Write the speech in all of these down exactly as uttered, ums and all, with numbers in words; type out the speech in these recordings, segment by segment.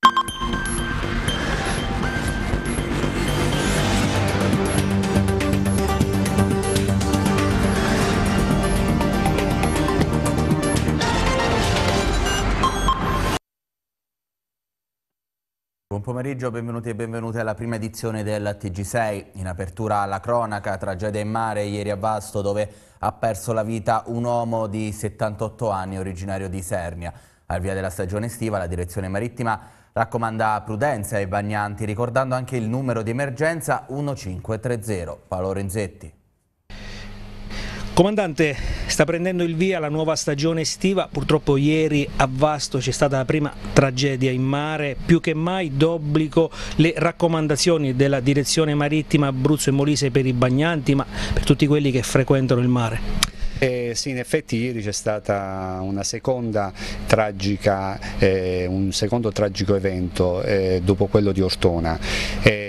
Buon pomeriggio, benvenuti e benvenute alla prima edizione del T G sei. In apertura alla cronaca, tragedia in mare ieri a Vasto, dove ha perso la vita un uomo di settantotto anni originario di Isernia. Al via della stagione estiva la direzione marittima raccomanda prudenza ai bagnanti, ricordando anche il numero di emergenza uno cinque tre zero. Paolo Renzetti. Comandante, sta prendendo il via la nuova stagione estiva, purtroppo ieri a Vasto c'è stata la prima tragedia in mare, più che mai d'obbligo le raccomandazioni della direzione marittima Abruzzo e Molise per i bagnanti, ma per tutti quelli che frequentano il mare. Eh, sì, in effetti ieri c'è stata una seconda tragica, eh, un secondo tragico evento eh, dopo quello di Ortona. Eh,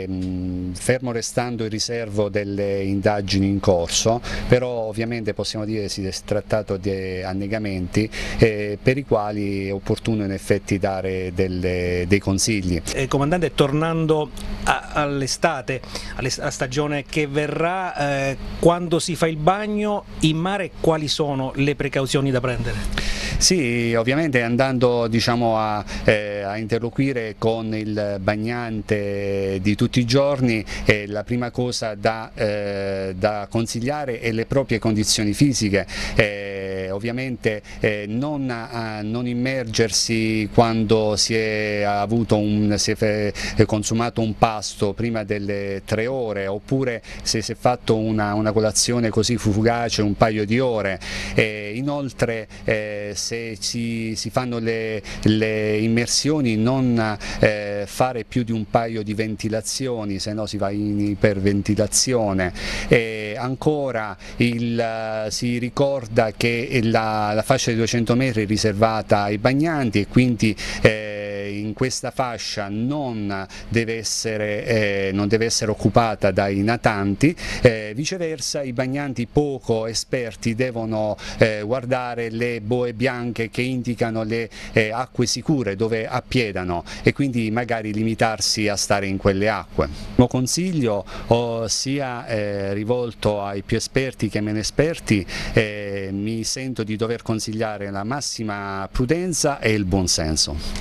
Fermo restando il riservo delle indagini in corso, però ovviamente possiamo dire che si è trattato di annegamenti eh, per i quali è opportuno in effetti dare delle, dei consigli. Eh, comandante, tornando all'estate, alla stagione che verrà, eh, quando si fa il bagno in mare, quali sono le precauzioni da prendere? Sì, ovviamente andando diciamo, a, eh, a interloquire con il bagnante di tutti i giorni, eh, la prima cosa da, eh, da consigliare è le proprie condizioni fisiche, eh, ovviamente eh, non, a, non immergersi quando si è, avuto un, si è consumato un pasto prima delle tre ore, oppure se si è fatto una, una colazione così fugace un paio di ore. Eh, inoltre eh, se si, si fanno le, le immersioni non eh, fare più di un paio di ventilazioni, se no si va in iperventilazione. E ancora il, si ricorda che la, la fascia di duecento metri è riservata ai bagnanti e quindi eh, in questa fascia non deve essere, eh, non deve essere occupata dai natanti, eh, viceversa i bagnanti poco esperti devono eh, guardare le boe bianche che indicano le eh, acque sicure dove appiedano e quindi magari limitarsi a stare in quelle acque. Il mio consiglio oh, sia eh, rivolto ai più esperti che meno esperti, eh, mi sento di dover consigliare la massima prudenza e il buonsenso.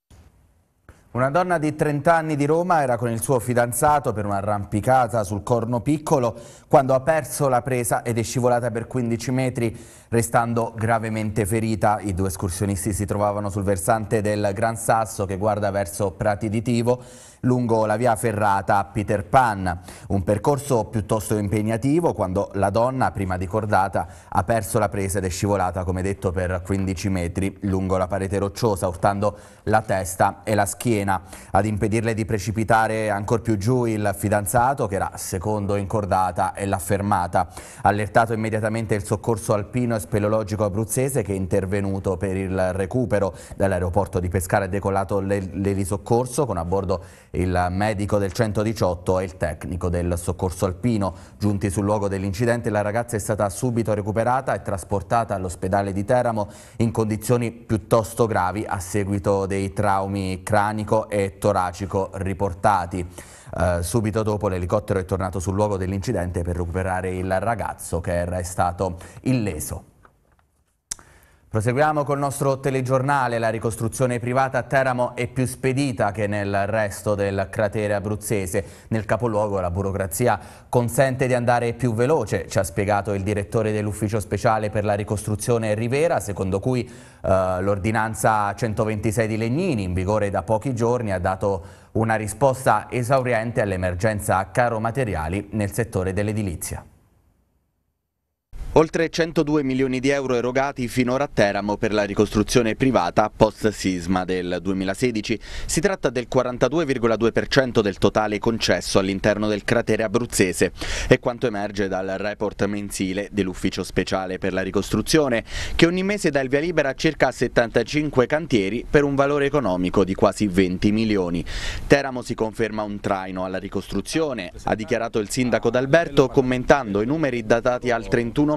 Una donna di trenta anni di Roma era con il suo fidanzato per un'arrampicata sul Corno Piccolo quando ha perso la presa ed è scivolata per quindici metri, restando gravemente ferita. I due escursionisti si trovavano sul versante del Gran Sasso che guarda verso Prati di Tivo, lungo la via ferrata a Peter Pan. Un percorso piuttosto impegnativo quando la donna, prima di cordata, ha perso la presa ed è scivolata, come detto, per quindici metri lungo la parete rocciosa, urtando la testa e la schiena. Ad impedirle di precipitare ancor più giù il fidanzato, che era secondo in cordata, e l'ha fermata. Allertato immediatamente il soccorso alpino e speleologico abruzzese, che è intervenuto per il recupero. Dall'aeroporto di Pescara è decollato l'elisoccorso con a bordo il medico del centodiciotto e il tecnico del soccorso alpino. Giunti sul luogo dell'incidente, la ragazza è stata subito recuperata e trasportata all'ospedale di Teramo in condizioni piuttosto gravi a seguito dei traumi cranico e toracico riportati. Uh, subito dopo l'elicottero è tornato sul luogo dell'incidente per recuperare il ragazzo, che era stato illeso. Proseguiamo col nostro telegiornale. La ricostruzione privata a Teramo è più spedita che nel resto del cratere abruzzese. Nel capoluogo la burocrazia consente di andare più veloce, ci ha spiegato il direttore dell'ufficio speciale per la ricostruzione Rivera, secondo cui uh, l'ordinanza centoventisei di Legnini, in vigore da pochi giorni, ha dato una risposta esauriente all'emergenza caro materiali nel settore dell'edilizia. Oltre centodue milioni di euro erogati finora a Teramo per la ricostruzione privata post-sisma del duemilasedici. Si tratta del quarantadue virgola due per cento del totale concesso all'interno del cratere abruzzese. È quanto emerge dal report mensile dell'Ufficio Speciale per la Ricostruzione, che ogni mese dà il via libera a circa settantacinque cantieri per un valore economico di quasi venti milioni. Teramo si conferma un traino alla ricostruzione, ha dichiarato il sindaco D'Alberto, commentando i numeri datati al trentuno maggio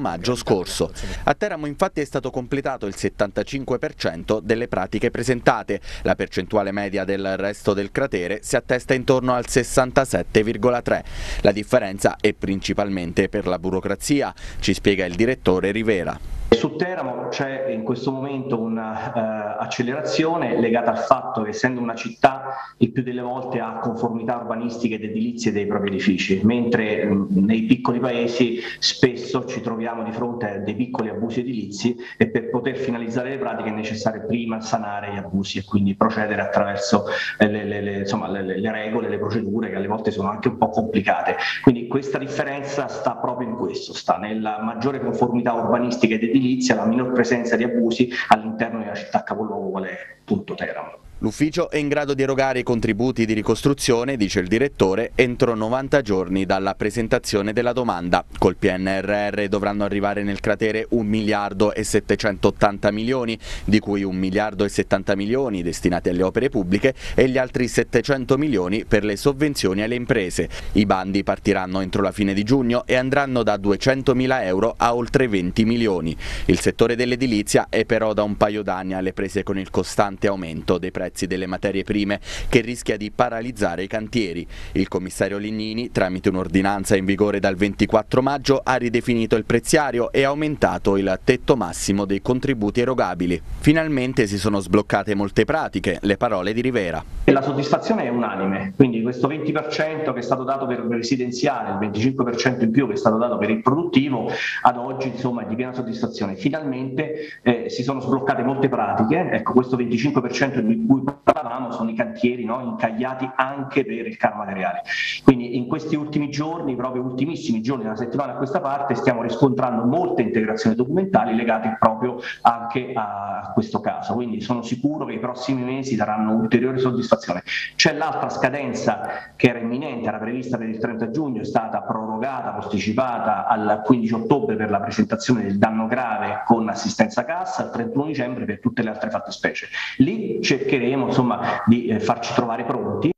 maggio scorso. A Teramo infatti è stato completato il settantacinque per cento delle pratiche presentate. La percentuale media del resto del cratere si attesta intorno al sessantasette virgola tre. La differenza è principalmente per la burocrazia, ci spiega il direttore Rivera. Su Teramo c'è in questo momento un'accelerazione uh, legata al fatto che, essendo una città, il più delle volte ha conformità urbanistiche ed edilizie dei propri edifici, mentre mh, nei piccoli paesi spesso ci troviamo di fronte a dei piccoli abusi edilizi e per poter finalizzare le pratiche è necessario prima sanare gli abusi e quindi procedere attraverso le, le, le, insomma, le, le regole, le procedure che alle volte sono anche un po' complicate. Quindi questa differenza sta proprio in questo, sta nella maggiore conformità urbanistica ed edilizia, la minor presenza di abusi all'interno della città capoluogo qual è appunto Teramo. L'ufficio è in grado di erogare i contributi di ricostruzione, dice il direttore, entro novanta giorni dalla presentazione della domanda. Col P N R R dovranno arrivare nel cratere un miliardo e settecentottanta milioni, di cui un miliardo e settanta milioni destinati alle opere pubbliche e gli altri settecento milioni per le sovvenzioni alle imprese. I bandi partiranno entro la fine di giugno e andranno da duecentomila euro a oltre venti milioni. Il settore dell'edilizia è però da un paio d'anni alle prese con il costante aumento dei prezzi delle materie prime, che rischia di paralizzare i cantieri. Il commissario Lignini, tramite un'ordinanza in vigore dal ventiquattro maggio, ha ridefinito il preziario e aumentato il tetto massimo dei contributi erogabili. Finalmente si sono sbloccate molte pratiche, le parole di Rivera. La soddisfazione è unanime, quindi questo venti per cento che è stato dato per il residenziale, il venticinque per cento in più che è stato dato per il produttivo, ad oggi insomma è di piena soddisfazione. Finalmente eh, si sono sbloccate molte pratiche, ecco, questo venticinque per cento di cui parlavamo sono i cantieri, no, incagliati anche per il caro materiale. Quindi in questi ultimi giorni, proprio ultimissimi giorni, una settimana a questa parte, stiamo riscontrando molte integrazioni documentali legate proprio anche a questo caso, quindi sono sicuro che i prossimi mesi daranno ulteriore soddisfazione. C'è l'altra scadenza che era imminente, era prevista per il trenta giugno, è stata prorogata, posticipata al quindici ottobre per la presentazione del danno grave con assistenza cassa, al trentuno dicembre per tutte le altre fattispecie. Lì cercheremo insomma di eh, farci trovare pronti.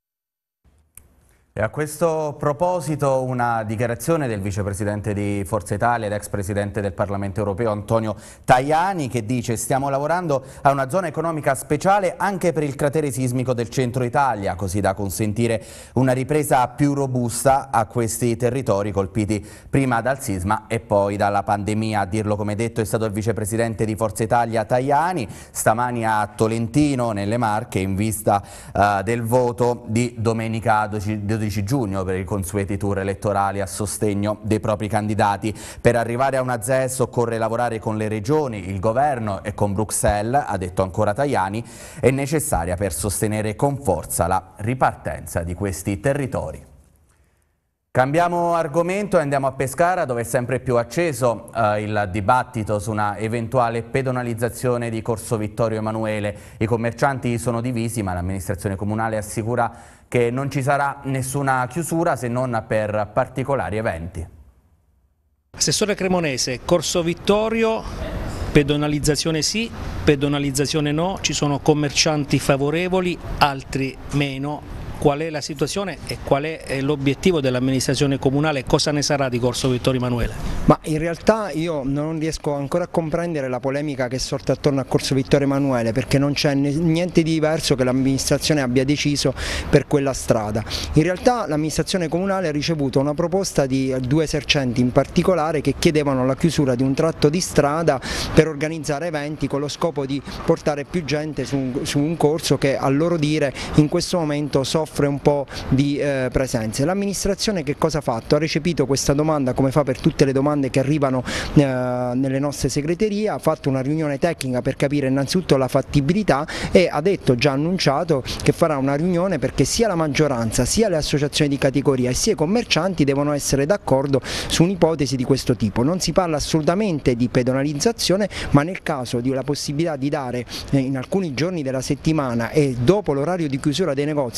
E a questo proposito una dichiarazione del vicepresidente di Forza Italia ed ex presidente del Parlamento europeo Antonio Tajani, che dice: stiamo lavorando a una zona economica speciale anche per il cratere sismico del centro Italia, così da consentire una ripresa più robusta a questi territori colpiti prima dal sisma e poi dalla pandemia. A dirlo, come detto, è stato il vicepresidente di Forza Italia Tajani stamani a Tolentino nelle Marche in vista uh, del voto di domenica dodici giugno per i consueti tour elettorali a sostegno dei propri candidati. Per arrivare a una Z E S occorre lavorare con le regioni, il governo e con Bruxelles, ha detto ancora Tajani, è necessaria per sostenere con forza la ripartenza di questi territori. Cambiamo argomento e andiamo a Pescara, dove è sempre più acceso eh, il dibattito su una eventuale pedonalizzazione di Corso Vittorio Emanuele. I commercianti sono divisi, ma l'amministrazione comunale assicura che non ci sarà nessuna chiusura se non per particolari eventi. Assessore Cremonese, Corso Vittorio, pedonalizzazione sì, pedonalizzazione no, ci sono commercianti favorevoli, altri meno. Qual è la situazione e qual è l'obiettivo dell'amministrazione comunale? Cosa ne sarà di Corso Vittorio Emanuele? Ma in realtà io non riesco ancora a comprendere la polemica che è sorta attorno a Corso Vittorio Emanuele, perché non c'è niente di diverso che l'amministrazione abbia deciso per quella strada. In realtà l'amministrazione comunale ha ricevuto una proposta di due esercenti in particolare che chiedevano la chiusura di un tratto di strada per organizzare eventi con lo scopo di portare più gente su un, su un corso che, a loro dire, in questo momento soffre un po' di eh, presenze. L'amministrazione che cosa ha fatto? Ha recepito questa domanda, come fa per tutte le domande che arrivano eh, nelle nostre segreterie, ha fatto una riunione tecnica per capire innanzitutto la fattibilità e ha detto, già annunciato, che farà una riunione perché sia la maggioranza, sia le associazioni di categoria e sia i commercianti devono essere d'accordo su un'ipotesi di questo tipo. Non si parla assolutamente di pedonalizzazione, ma nel caso di la possibilità di dare eh, in alcuni giorni della settimana e dopo l'orario di chiusura dei negozi, quindi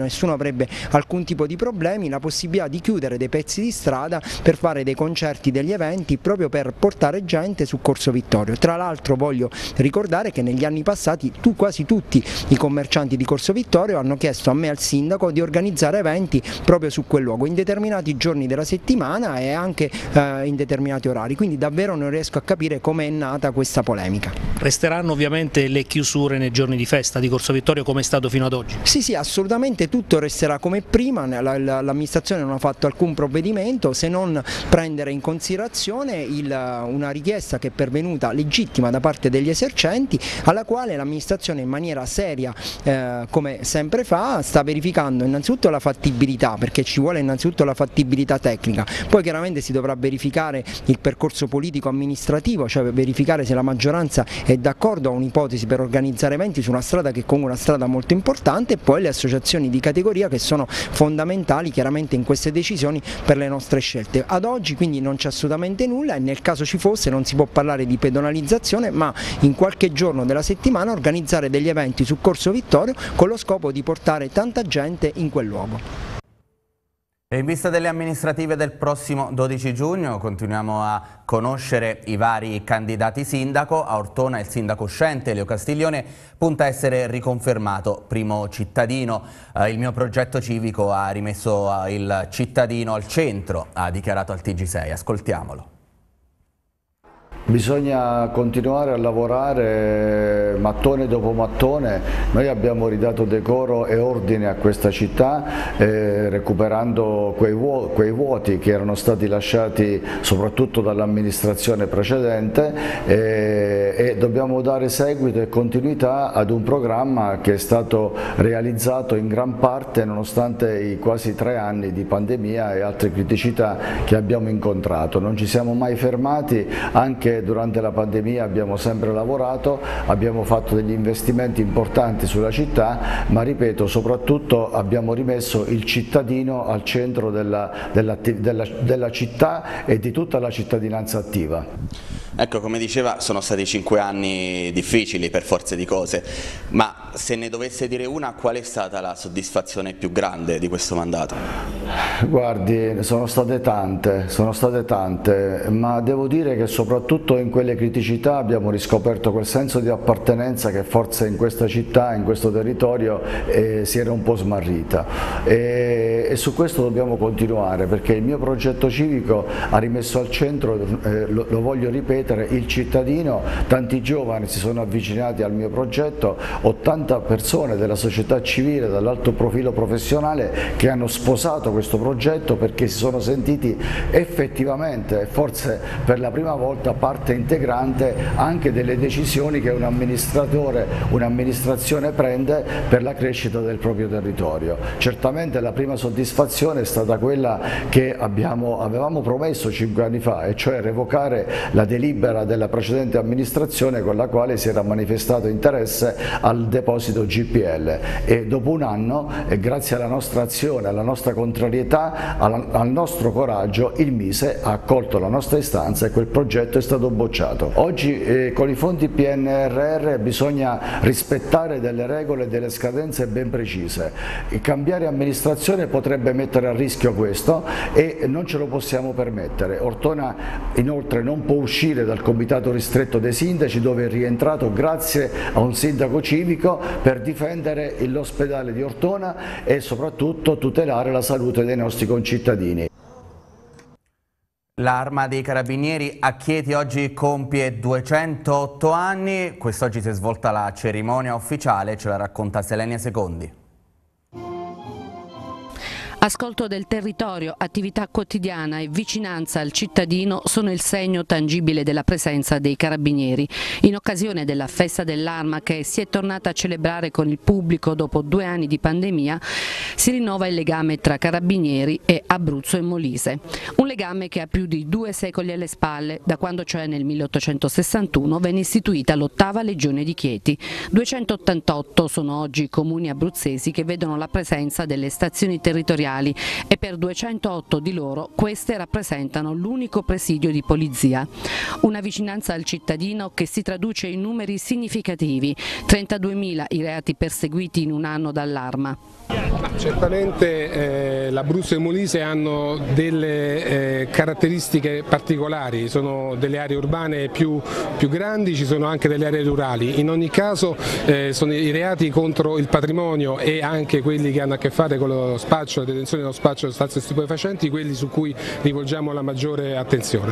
nessuno avrebbe alcun tipo di problemi, la possibilità di chiudere dei pezzi di strada per fare dei concerti, degli eventi, proprio per portare gente su Corso Vittorio. Tra l'altro voglio ricordare che negli anni passati tu, quasi tutti i commercianti di Corso Vittorio hanno chiesto a me, al sindaco, di organizzare eventi proprio su quel luogo in determinati giorni della settimana e anche eh, in determinati orari, quindi davvero non riesco a capire come è nata questa polemica. Resteranno ovviamente le chiusure nei giorni di festa di Corso Vittorio come è stato fino ad oggi? Sì, sì, assolutamente tutto resterà come prima, l'amministrazione non ha fatto alcun provvedimento se non prendere in considerazione il, una richiesta che è pervenuta legittima da parte degli esercenti, alla quale l'amministrazione in maniera seria, eh, come sempre fa, sta verificando innanzitutto la fattibilità, perché ci vuole innanzitutto la fattibilità tecnica, poi chiaramente si dovrà verificare il percorso politico amministrativo, cioè verificare se la maggioranza è d'accordo a un'ipotesi per organizzare eventi su una strada che è comunque una strada molto importante, e poi le associazioni di categoria che sono fondamentali chiaramente in queste decisioni per le nostre scelte. Ad oggi quindi non c'è assolutamente nulla e nel caso ci fosse non si può parlare di pedonalizzazione, ma in qualche giorno della settimana organizzare degli eventi su Corso Vittorio con lo scopo di portare tanta gente in quel luogo. E in vista delle amministrative del prossimo dodici giugno continuiamo a conoscere i vari candidati sindaco. A Ortona il sindaco uscente Leo Castiglione punta a essere riconfermato primo cittadino. Eh, il mio progetto civico ha rimesso il cittadino al centro, ha dichiarato al T G sei. Ascoltiamolo. Bisogna continuare a lavorare mattone dopo mattone. Noi abbiamo ridato decoro e ordine a questa città, eh, recuperando quei, vuo quei vuoti che erano stati lasciati soprattutto dall'amministrazione precedente, eh, e dobbiamo dare seguito e continuità ad un programma che è stato realizzato in gran parte nonostante i quasi tre anni di pandemia e altre criticità che abbiamo incontrato. Non ci siamo mai fermati, anche durante la pandemia abbiamo sempre lavorato, abbiamo fatto degli investimenti importanti sulla città, ma ripeto, soprattutto abbiamo rimesso il cittadino al centro della, della, della, della città e di tutta la cittadinanza attiva. Ecco, come diceva, sono stati cinque anni difficili per forza di cose, ma se ne dovesse dire una, qual è stata la soddisfazione più grande di questo mandato? Guardi, sono state tante, sono state tante, ma devo dire che soprattutto in quelle criticità abbiamo riscoperto quel senso di appartenenza che forse in questa città, in questo territorio eh, si era un po' smarrita, e, e su questo dobbiamo continuare, perché il mio progetto civico ha rimesso al centro, eh, lo, lo voglio ripetere, il cittadino. Tanti giovani si sono avvicinati al mio progetto, ottanta persone della società civile dall'alto profilo professionale che hanno sposato questo progetto perché si sono sentiti effettivamente, forse per la prima volta, parte integrante anche delle decisioni che un amministratore, un'amministrazione prende per la crescita del proprio territorio. Certamente la prima soddisfazione è stata quella che abbiamo, avevamo promesso cinque anni fa, e cioè revocare la delibera della precedente amministrazione con la quale si era manifestato interesse al deposito G P L, e dopo un anno, e grazie alla nostra azione, alla nostra contrarietà, al, al nostro coraggio, il Mise ha accolto la nostra istanza e quel progetto è stato bocciato. Oggi eh, con i fondi P N R R bisogna rispettare delle regole e delle scadenze ben precise. E cambiare amministrazione potrebbe mettere a rischio questo e non ce lo possiamo permettere. Ortona inoltre non può uscire dal comitato ristretto dei sindaci, dove è rientrato grazie a un sindaco civico per difendere l'ospedale di Ortona e soprattutto tutelare la salute dei nostri concittadini. L'Arma dei Carabinieri a Chieti oggi compie duecentootto anni, quest'oggi si è svolta la cerimonia ufficiale, ce la racconta Selenia Secondi. Ascolto del territorio, attività quotidiana e vicinanza al cittadino sono il segno tangibile della presenza dei carabinieri. In occasione della festa dell'Arma, che si è tornata a celebrare con il pubblico dopo due anni di pandemia, si rinnova il legame tra carabinieri e Abruzzo e Molise. Un legame che ha più di due secoli alle spalle, da quando cioè nel milleottocentosessantuno venne istituita l'ottava Legione di Chieti. duecentottantotto sono oggi i comuni abruzzesi che vedono la presenza delle stazioni territoriali rurali e per duecentootto di loro queste rappresentano l'unico presidio di polizia. Una vicinanza al cittadino che si traduce in numeri significativi, trentaduemila i reati perseguiti in un anno dall'Arma. Certamente eh, l'Abruzzo e il Molise hanno delle eh, caratteristiche particolari, sono delle aree urbane più, più grandi, ci sono anche delle aree rurali. In ogni caso eh, sono i reati contro il patrimonio e anche quelli che hanno a che fare con lo spaccio, la detenzione dello spaccio di sostanze stupefacenti, quelli su cui rivolgiamo la maggiore attenzione.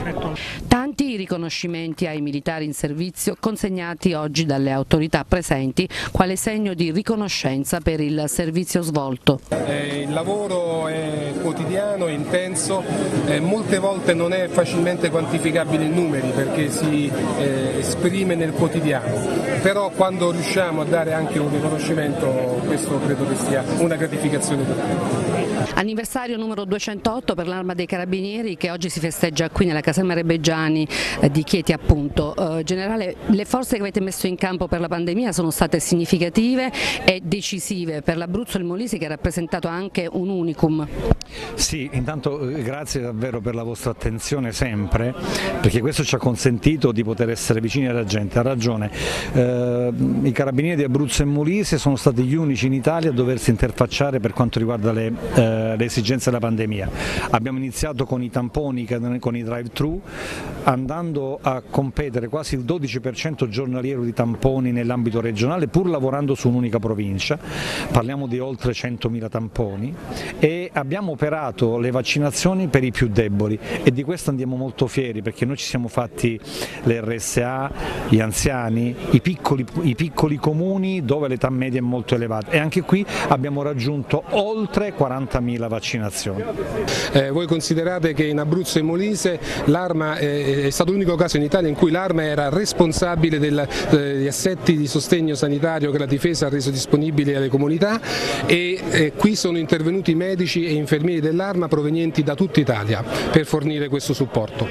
Tanti i riconoscimenti ai militari in servizio consegnati oggi dalle autorità presenti quale segno di riconoscenza per il servizio svolto. Eh, il lavoro è quotidiano, è intenso, eh, molte volte non è facilmente quantificabile in numeri perché si eh, esprime nel quotidiano, però quando riusciamo a dare anche un riconoscimento questo credo che sia una gratificazione per tutti. Anniversario numero duecentootto per l'Arma dei Carabinieri che oggi si festeggia qui nella caserma Rebeggiani eh, di Chieti appunto. Eh, generale, le forze che avete messo in campo per la pandemia sono state significative e decisive per l'Abruzzo e il Molise che ha rappresentato anche un unicum. Sì, intanto grazie davvero per la vostra attenzione sempre, perché questo ci ha consentito di poter essere vicini alla gente. Ha ragione, eh, i Carabinieri di Abruzzo e Molise sono stati gli unici in Italia a doversi interfacciare per quanto riguarda le, eh, le esigenze della pandemia. Abbiamo iniziato con i tamponi, con i drive-thru, andando a competere quasi il dodici per cento giornaliero di tamponi nell'ambito regionale, pur lavorando su un'unica provincia. Parliamo di oltre centomila tamponi e abbiamo operato le vaccinazioni per i più deboli e di questo andiamo molto fieri perché noi ci siamo fatti le R S A, gli anziani, i piccoli, i piccoli comuni dove l'età media è molto elevata e anche qui abbiamo raggiunto oltre quarantamila vaccinazioni. Eh, voi considerate che in Abruzzo e Molise l'Arma è, è stato l'unico caso in Italia in cui l'Arma era responsabile del, degli assetti di sostegno sanitario che la difesa ha reso disponibili alle comunità e eh, qui sono intervenuti medici e infermieri dell'Arma provenienti da tutta Italia per fornire questo supporto.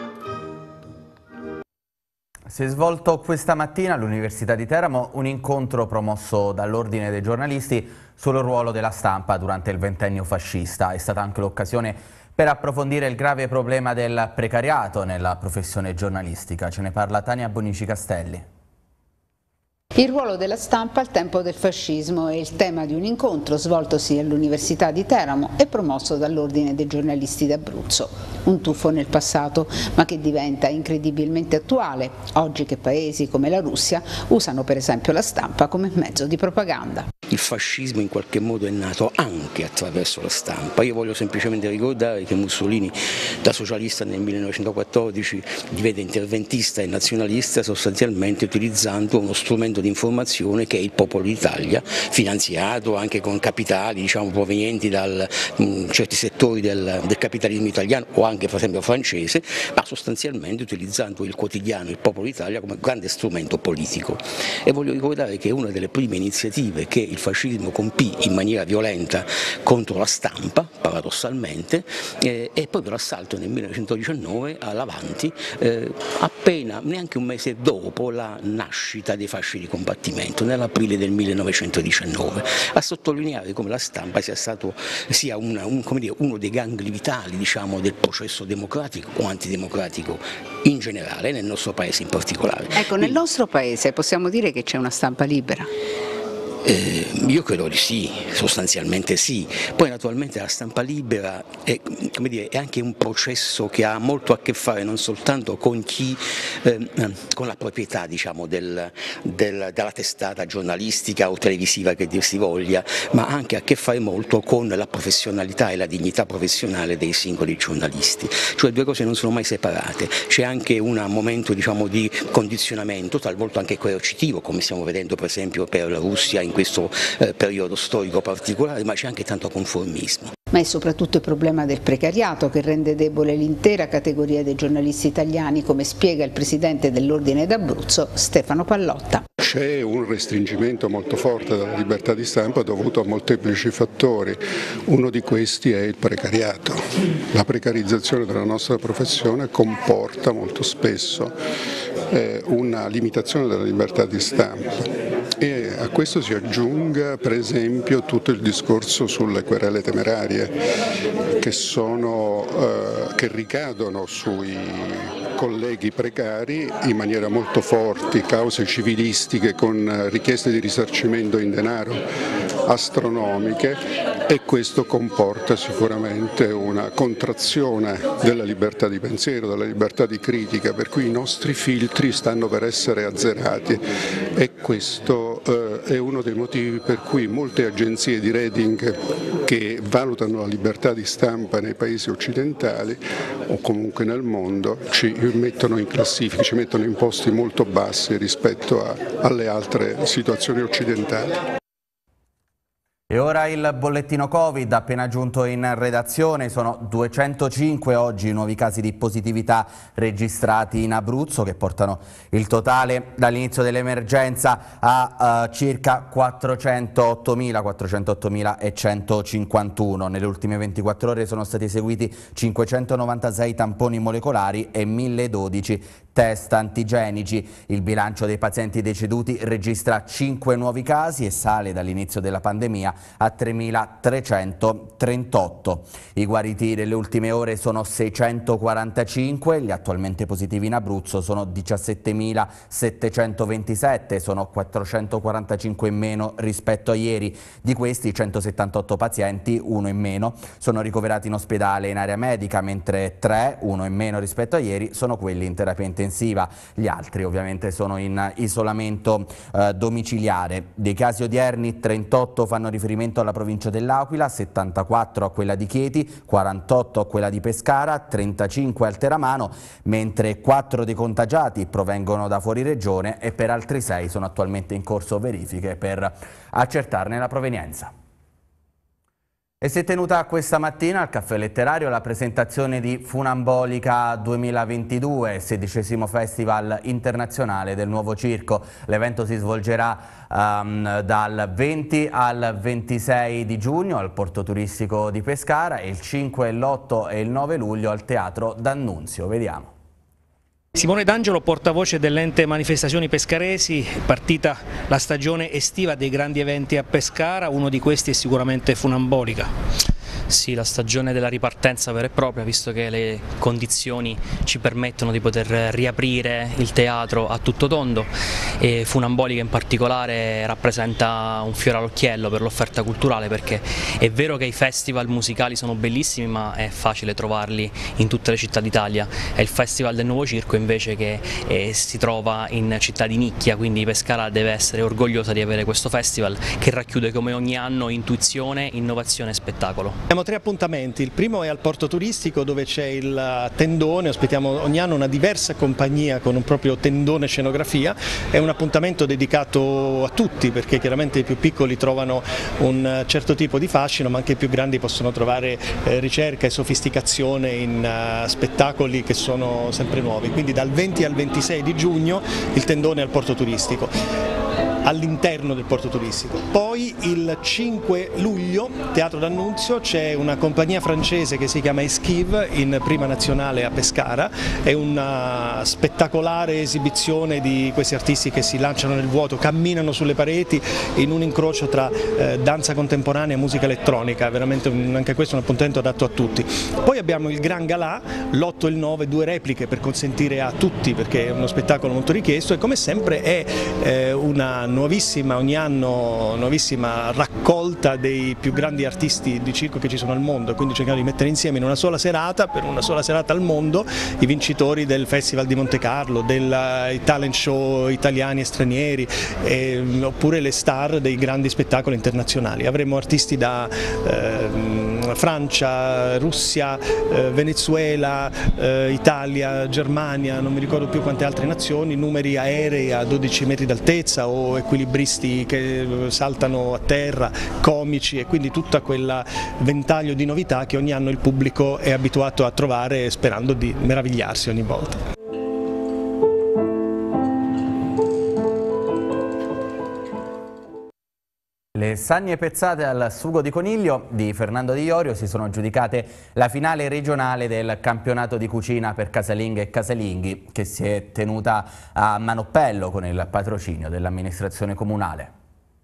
Si è svolto questa mattina all'Università di Teramo un incontro promosso dall'Ordine dei giornalisti sul ruolo della stampa durante il ventennio fascista. È stata anche l'occasione per approfondire il grave problema del precariato nella professione giornalistica. Ce ne parla Tania Bonici Castelli. Il ruolo della stampa al tempo del fascismo è il tema di un incontro svoltosi all'Università di Teramo e promosso dall'Ordine dei giornalisti d'Abruzzo. Un tuffo nel passato, ma che diventa incredibilmente attuale, oggi che paesi come la Russia usano per esempio la stampa come mezzo di propaganda. Il fascismo in qualche modo è nato anche attraverso la stampa. Io voglio semplicemente ricordare che Mussolini da socialista nel millenovecentoquattordici diventa interventista e nazionalista sostanzialmente utilizzando uno strumento di informazione che è il Popolo d'Italia, finanziato anche con capitali diciamo, provenienti da certi settori del, del capitalismo italiano o anche per esempio francese, ma sostanzialmente utilizzando il quotidiano Il Popolo d'Italia come grande strumento politico. E voglio ricordare che una delle prime iniziative che il fascismo compì in maniera violenta contro la stampa, paradossalmente, eh, è proprio l'assalto nel millenovecentodiciannove all'Avanti, eh, appena neanche un mese dopo la nascita dei fasci di combattimento, nell'aprile del millenovecentodiciannove, a sottolineare come la stampa sia stato sia una, un, come dire, uno dei gangli vitali diciamo, del processo democratico o antidemocratico in generale, nel nostro paese in particolare. Ecco, nel nostro paese possiamo dire che c'è una stampa libera? Eh, io credo di sì, sostanzialmente sì. Poi naturalmente la stampa libera è, come dire, è anche un processo che ha molto a che fare non soltanto con chi, eh, con la proprietà diciamo, del, del, della testata giornalistica o televisiva che dir si voglia, ma anche a che fare molto con la professionalità e la dignità professionale dei singoli giornalisti. Cioè due cose non sono mai separate, c'è anche un momento diciamo, di condizionamento, talvolta anche coercitivo, come stiamo vedendo per esempio per la Russia in questo eh, periodo storico particolare, ma c'è anche tanto conformismo. Ma è soprattutto il problema del precariato che rende debole l'intera categoria dei giornalisti italiani, come spiega il presidente dell'Ordine d'Abruzzo Stefano Pallotta. C'è un restringimento molto forte della libertà di stampa dovuto a molteplici fattori, uno di questi è il precariato. La precarizzazione della nostra professione comporta molto spesso eh, una limitazione della libertà di stampa. E a questo si aggiunga per esempio tutto il discorso sulle querele temerarie che, sono, eh, che ricadono sui colleghi precari in maniera molto forti, cause civilistiche con richieste di risarcimento in denaro astronomiche, e questo comporta sicuramente una contrazione della libertà di pensiero, della libertà di critica, per cui i nostri filtri stanno per essere azzerati, e questo eh, è uno dei motivi per cui molte agenzie di rating che valutano la libertà di stampa nei paesi occidentali o comunque nel mondo ci mettono in classifica, ci mettono in posti molto bassi rispetto a, alle altre situazioni occidentali. E ora il bollettino Covid appena giunto in redazione. Sono duecentocinque oggi i nuovi casi di positività registrati in Abruzzo, che portano il totale dall'inizio dell'emergenza a uh, circa quattrocentottomila centocinquantuno. Nelle ultime ventiquattro ore sono stati eseguiti cinquecentonovantasei tamponi molecolari e mille dodici test antigenici. Il bilancio dei pazienti deceduti registra cinque nuovi casi e sale dall'inizio della pandemia a tremilatrecentotrentotto. I guariti delle ultime ore sono seicentoquarantacinque, gli attualmente positivi in Abruzzo sono diciassettemilasettecentoventisette, sono quattrocentoquarantacinque in meno rispetto a ieri. Di questi centosettantotto pazienti, uno in meno, sono ricoverati in ospedale in area medica, mentre tre, uno in meno rispetto a ieri, sono quelli in terapia intensiva. Gli altri ovviamente sono in isolamento eh, domiciliare. Dei casi odierni, trentotto fanno riferimento alla provincia dell'Aquila, settantaquattro a quella di Chieti, quarantotto a quella di Pescara, trentacinque al Teramano, mentre quattro dei contagiati provengono da fuori regione e per altri sei sono attualmente in corso verifiche per accertarne la provenienza. E si è tenuta questa mattina al Caffè Letterario la presentazione di Funambolica duemilaventidue, sedicesimo Festival internazionale del Nuovo Circo. L'evento si svolgerà um, dal venti al ventisei di giugno al Porto Turistico di Pescara e il cinque, l'otto e il nove luglio al Teatro D'Annunzio. Vediamo. Simone D'Angelo, portavoce dell'ente Manifestazioni Pescaresi, partita la stagione estiva dei grandi eventi a Pescara, uno di questi è sicuramente Funambolica. Sì, la stagione della ripartenza vera e propria, visto che le condizioni ci permettono di poter riaprire il teatro a tutto tondo, e Funambolica in particolare rappresenta un fiore all'occhiello per l'offerta culturale, perché è vero che i festival musicali sono bellissimi, ma è facile trovarli in tutte le città d'Italia. È il Festival del Nuovo Circo invece che eh, si trova in città di nicchia, quindi Pescara deve essere orgogliosa di avere questo festival che racchiude come ogni anno intuizione, innovazione e spettacolo. Abbiamo tre appuntamenti, il primo è al Porto Turistico dove c'è il tendone, ospitiamo ogni anno una diversa compagnia con un proprio tendone scenografia, è un appuntamento dedicato a tutti perché chiaramente i più piccoli trovano un certo tipo di fascino, ma anche i più grandi possono trovare eh, ricerca e sofisticazione in uh, spettacoli che sono sempre nuovi, quindi dal venti al ventisei di giugno il tendone al Porto Turistico, all'interno del Porto Turistico. Poi il cinque luglio, Teatro D'Annunzio, c'è una compagnia francese che si chiama Esquive in prima nazionale a Pescara, è una spettacolare esibizione di questi artisti che si lanciano nel vuoto, camminano sulle pareti in un incrocio tra eh, danza contemporanea e musica elettronica, veramente un, anche questo è un appuntamento adatto a tutti. Poi abbiamo il Gran Galà, l'otto e il nove, due repliche per consentire a tutti perché è uno spettacolo molto richiesto e come sempre è eh, una nuovissima, ogni anno nuovissima raccolta dei più grandi artisti di circo che ci sono al mondo, quindi cerchiamo di mettere insieme in una sola serata, per una sola serata al mondo, i vincitori del Festival di Monte Carlo, dei talent show italiani e stranieri, eh, oppure le star dei grandi spettacoli internazionali. Avremo artisti da eh, Francia, Russia, eh, Venezuela, eh, Italia, Germania, non mi ricordo più quante altre nazioni, numeri aerei a dodici metri d'altezza o equilibristi che saltano a terra, comici e quindi tutto quel ventaglio di novità che ogni anno il pubblico è abituato a trovare sperando di meravigliarsi ogni volta. Le sagne pezzate al sugo di coniglio di Fernando Di Iorio si sono aggiudicate la finale regionale del campionato di cucina per casalinghe e casalinghi, che si è tenuta a Manoppello con il patrocinio dell'amministrazione comunale.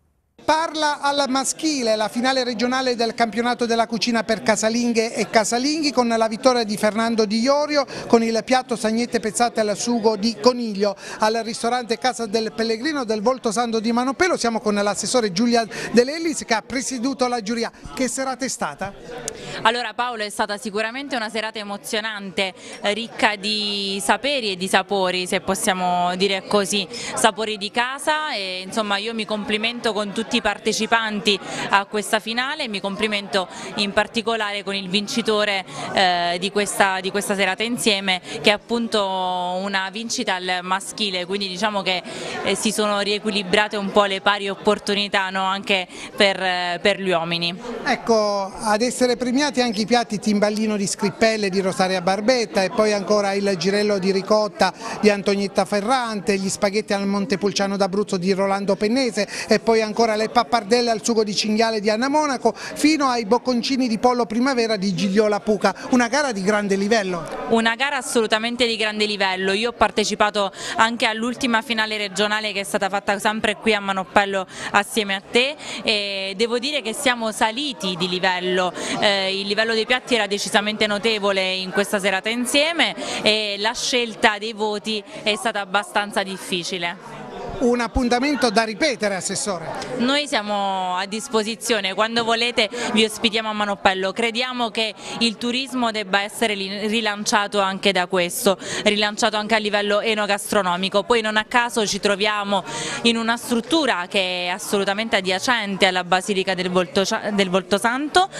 Parla al maschile la finale regionale del campionato della cucina per casalinghe e casalinghi, con la vittoria di Fernando Di Iorio con il piatto sagnette pezzate al sugo di coniglio al ristorante Casa del Pellegrino del Voltosando di Manoppello. Siamo con l'assessore Giulia De Lellis, che ha presieduto la giuria. Che serata è stata? Allora Paolo, è stata sicuramente una serata emozionante, ricca di saperi e di sapori, se possiamo dire così, sapori di casa, e insomma io mi complimento con tutti i partecipanti a questa finale, mi complimento in particolare con il vincitore eh, di, questa, di questa serata insieme, che è appunto una vincita al maschile, quindi diciamo che eh, si sono riequilibrate un po' le pari opportunità, no? Anche per, eh, per gli uomini. Ecco, ad essere premiati anche i piatti timballino di Scrippelle di Rosaria Barbetta, e poi ancora il girello di ricotta di Antonietta Ferrante, gli spaghetti al Montepulciano d'Abruzzo di Rolando Pennese, e poi ancora le pappardelle al sugo di cinghiale di Anna Monaco, fino ai bocconcini di pollo primavera di Gigliola Puca. Una gara di grande livello. Una gara assolutamente di grande livello. Io ho partecipato anche all'ultima finale regionale, che è stata fatta sempre qui a Manoppello assieme a te, e devo dire che siamo saliti di livello. Eh, il livello dei piatti era decisamente notevole in questa serata insieme, e la scelta dei voti è stata abbastanza difficile. Un appuntamento da ripetere, Assessore? Noi siamo a disposizione, quando volete vi ospitiamo a Manoppello. Crediamo che il turismo debba essere rilanciato anche da questo, rilanciato anche a livello enogastronomico. Poi non a caso ci troviamo in una struttura che è assolutamente adiacente alla Basilica del, Volto, del Voltosanto,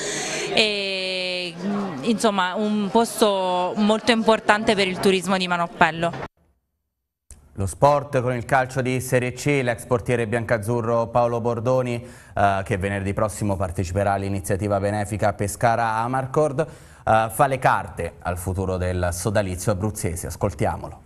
e insomma un posto molto importante per il turismo di Manoppello. Lo sport con il calcio di Serie C, l'ex portiere biancazzurro Paolo Bordoni, eh, che venerdì prossimo parteciperà all'iniziativa benefica Pescara Amarcord, eh, fa le carte al futuro del sodalizio abruzzese. Ascoltiamolo.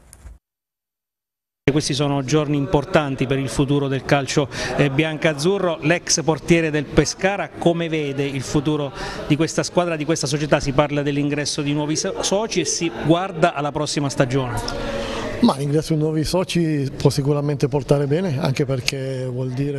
Questi sono giorni importanti per il futuro del calcio eh, biancazzurro. L'ex portiere del Pescara come vede il futuro di questa squadra, di questa società? Si parla dell'ingresso di nuovi soci e si guarda alla prossima stagione. Ma l'ingresso di nuovi soci può sicuramente portare bene, anche perché vuol dire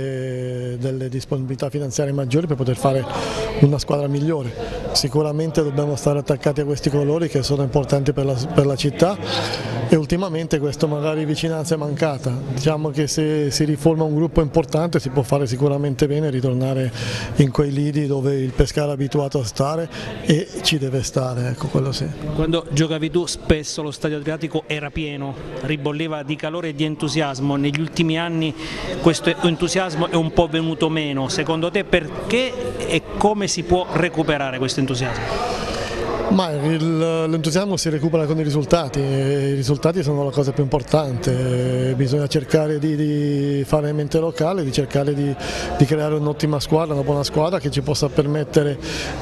avere delle disponibilità finanziarie maggiori per poter fare una squadra migliore. Sicuramente dobbiamo stare attaccati a questi colori, che sono importanti per la, per la città, e ultimamente questa magari vicinanza è mancata. Diciamo che se si riforma un gruppo importante si può fare sicuramente bene ritornare in quei lidi dove il Pescara è abituato a stare e ci deve stare, ecco, quello sì. Quando giocavi tu spesso lo Stadio Adriatico era pieno, ribolliva di calore e di entusiasmo. Negli ultimi anni questo entusiasmo è un po' venuto meno. Secondo te perché e come si può recuperare questo entusiasmo? Ma l'entusiasmo si recupera con i risultati, i risultati sono la cosa più importante, bisogna cercare di, di fare mente locale, di cercare di, di creare un'ottima squadra, una buona squadra che ci possa permettere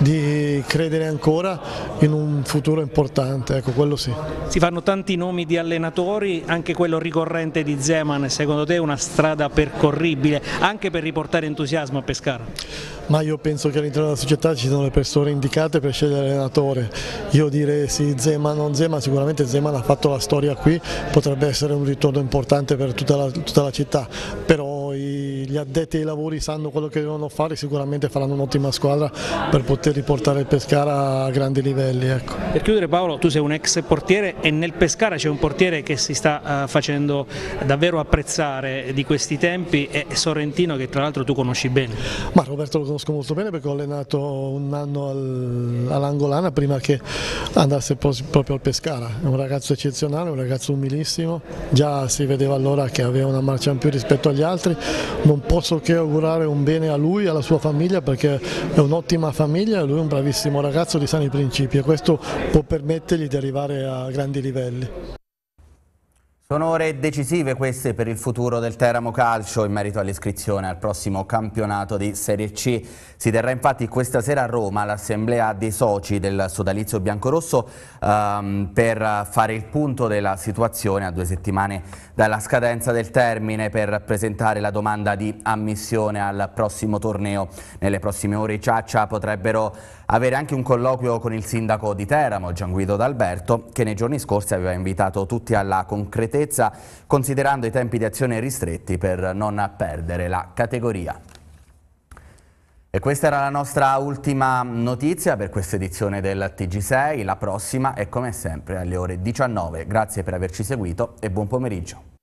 di credere ancora in un futuro importante, ecco, quello sì. Si fanno tanti nomi di allenatori, anche quello ricorrente di Zeman, secondo te è una strada percorribile anche per riportare entusiasmo a Pescara? Ma io penso che all'interno della società ci sono le persone indicate per scegliere l'allenatore. Io direi sì, Zeman o non Zeman, sicuramente Zeman ha fatto la storia qui, potrebbe essere un ritorno importante per tutta la, tutta la città, però i, gli addetti ai lavori sanno quello che devono fare, sicuramente faranno un'ottima squadra per poter riportare il Pescara a grandi livelli. Ecco. Per chiudere Paolo, tu sei un ex portiere e nel Pescara c'è un portiere che si sta uh, facendo davvero apprezzare di questi tempi, è Sorrentino, che tra l'altro tu conosci bene. Ma Roberto lo conosco molto bene perché ho allenato un anno al, all'Angolana prima che andasse proprio al Pescara. È un ragazzo eccezionale, un ragazzo umilissimo, già si vedeva allora che aveva una marcia in più rispetto agli altri. Non posso che augurare un bene a lui e alla sua famiglia, perché è un'ottima famiglia e lui è un bravissimo ragazzo di sani principi, e questo può permettergli di arrivare a grandi livelli. Sono ore decisive queste per il futuro del Teramo Calcio in merito all'iscrizione al prossimo campionato di Serie C. Si terrà infatti questa sera a Roma l'assemblea dei soci del sodalizio biancorosso ehm, per fare il punto della situazione a due settimane dalla scadenza del termine per presentare la domanda di ammissione al prossimo torneo. Nelle prossime ore i Ciaccia potrebbero avere anche un colloquio con il sindaco di Teramo, Gianguido D'Alberto, che nei giorni scorsi aveva invitato tutti alla concretezza, considerando i tempi di azione ristretti per non perdere la categoria. E questa era la nostra ultima notizia per questa edizione del T G sei. La prossima è come sempre alle ore diciannove. Grazie per averci seguito e buon pomeriggio.